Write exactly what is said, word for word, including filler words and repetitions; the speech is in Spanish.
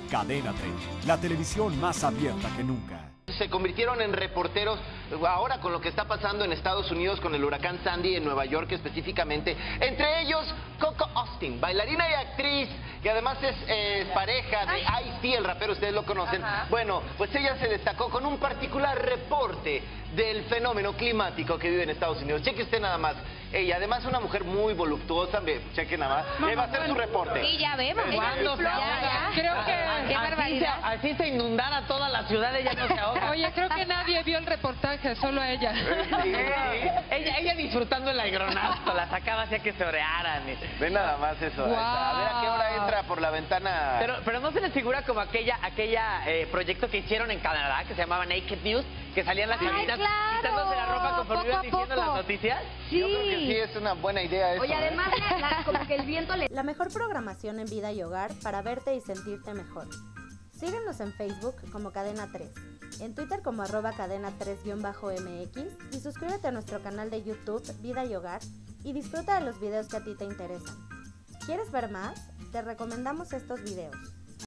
Cadena tres, la televisión más abierta que nunca. Se convirtieron en reporteros ahora con lo que está pasando en Estados Unidos con el huracán Sandy en Nueva York específicamente. Entre ellos, Coco Austin, bailarina y actriz, que además es eh, pareja de Ice-T, el rapero, ustedes lo conocen. Ajá. Bueno, pues ella se destacó con un particular reporte del fenómeno climático que vive en Estados Unidos. Cheque usted nada más. Ella, además, una mujer muy voluptuosa. Cheque nada más. Mamá, va a hacer bueno, su reporte. Sí, ya vemos. ¿Cuándo se ahoga? Creo que... Qué barbaridad. Así se inundara toda la ciudad, ella no se ahoga. Oye, creo que nadie vio el reportaje, solo ella. Sí, sí. ella, ella disfrutando el aeronazo, la sacaba hacia que se orearan. Ve nada más eso. Wow. A ver a qué hora entra por la ventana. Pero, pero no se les figura como aquella, aquella eh, proyecto que hicieron en Canadá, que se llamaba Naked News, que salían las chavitas claro. quitándose la ropa conforme iban diciendo las noticias. Sí. Yo creo que sí es una buena idea eso. Oye, además, ¿eh? la, como que el viento le... La mejor programación en vida y hogar para verte y sentirte mejor. Síguenos en Facebook como Cadena tres, en Twitter como arroba cadena tres guión bajo M X y suscríbete a nuestro canal de YouTube Vida y Hogar y disfruta de los videos que a ti te interesan. ¿Quieres ver más? Te recomendamos estos videos.